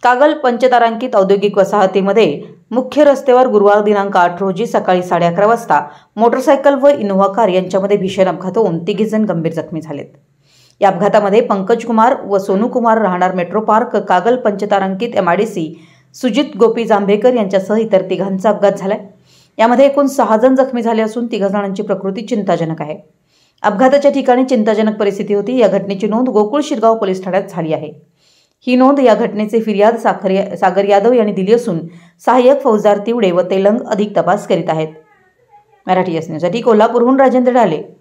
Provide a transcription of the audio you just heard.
कागल पंचतारांकित औद्योगिक वसाहतीमध्ये मुख्य रस्त्यावर गुरुवार दिनांक 8 रोजी सकाळी 11:30 वाजता मोटरसायकल व इनोव्हा कार यांच्यामध्ये भीषण अपघात होऊन 3 जण गंभीर जखमी झालेत। या अपघातामध्ये पंकज कुमार व सोनू कुमार राहणार मेट्रो पार्क कागल पंचतारांकित MIDC सुजित गोपी जांभेकर यांच्यासह इतर 3 अपघात झालाय। यामध्ये एकूण 6 जण जखमी झाले असून 3 जणांची प्रकृती चिंताजनक आहे। अपघाताच्या ठिकाणी चिंताजनक परिस्थिती होती। या घटनेची नोंद गोकुळ शिरगाव पोलीस ठाण्यात झाली आहे। ही नोंद या घटनेचे फिर्याद सागर यादव यांनी दिली असून सहाय्यक फौजदार तिवडे व तेलंग अधिक तपास करीत आहेत। मराठी न्यूजसाठी कोल्हापूरहून राजेंद्र डाले।